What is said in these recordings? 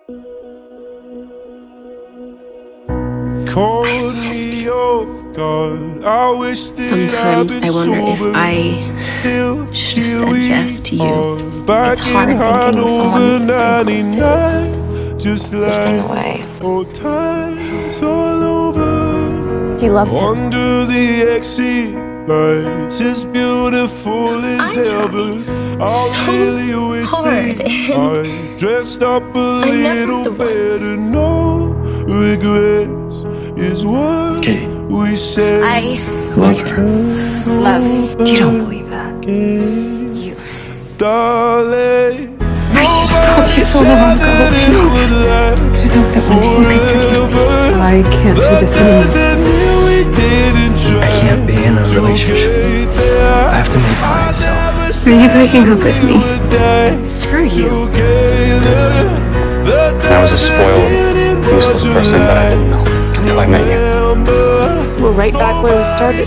I missed you. Sometimes I wonder if I should have said yes to you. It's hard thinking of someone you've been close to is drifting away. He loves him. Under the exit lights, as beautiful as ever. I really wish I dressed up a little better. No regrets is what we said. I love her. Love. You don't believe that. You. Darling, I should have told you so long ago. She's not the one angry for you. I can't do this anymore. I can't be in a relationship. I have to make myself. Are you breaking up with me? Screw you. I was a spoiled, useless person, but I didn't know until I met you. We're right back where we started.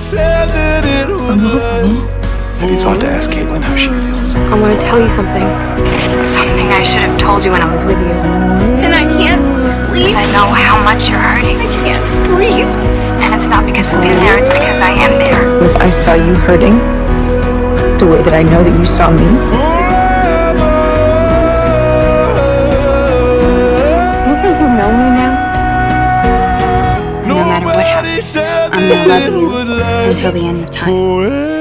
Have you thought to ask Caitlin how she feels? I want to tell you something. Something I should have told you when I was with you. And I can't sleep. I know how much you're hurting. I can't breathe. And it's not because I've been there, it's because I am there. If I saw you hurting the way that I know that you saw me, Doesn't you know me now? No matter what happens, I'm gonna love you until the end of time.